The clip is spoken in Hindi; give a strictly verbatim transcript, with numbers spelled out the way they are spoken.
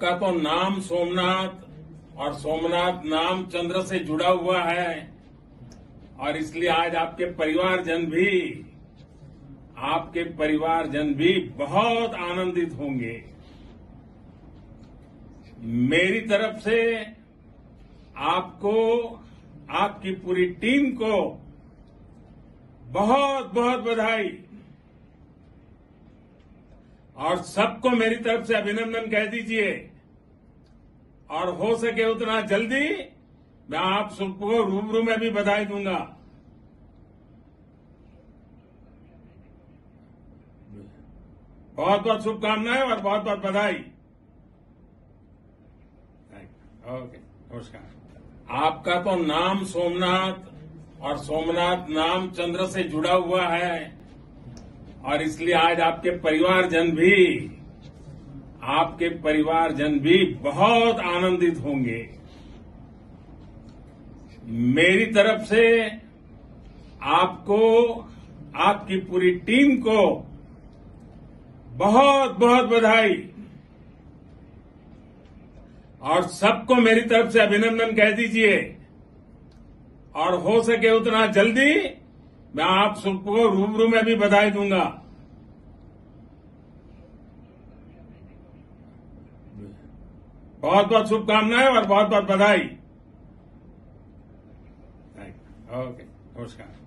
आपका तो नाम सोमनाथ और सोमनाथ नाम चंद्र से जुड़ा हुआ है और इसलिए आज आपके परिवारजन भी आपके परिवारजन भी बहुत आनंदित होंगे। मेरी तरफ से आपको, आपकी पूरी टीम को बहुत बहुत बधाई और सबको मेरी तरफ से अभिनंदन कह दीजिए और हो सके उतना जल्दी मैं आप सबको रूबरू में भी बधाई दूंगा। बहुत बहुत शुभकामनाएं और बहुत बहुत बधाई। ओके, नमस्कार। आपका तो नाम सोमनाथ और सोमनाथ नाम चंद्र से जुड़ा हुआ है और इसलिए आज आपके परिवारजन भी आपके परिवारजन भी बहुत आनंदित होंगे। मेरी तरफ से आपको, आपकी पूरी टीम को बहुत बहुत बधाई और सबको मेरी तरफ से अभिनंदन कह दीजिए और हो सके उतना जल्दी मैं आप सबको रूबरू में भी बधाई दूंगा। बहुत बहुत शुभकामनाएं और बहुत बहुत बधाई। ओके, नमस्कार।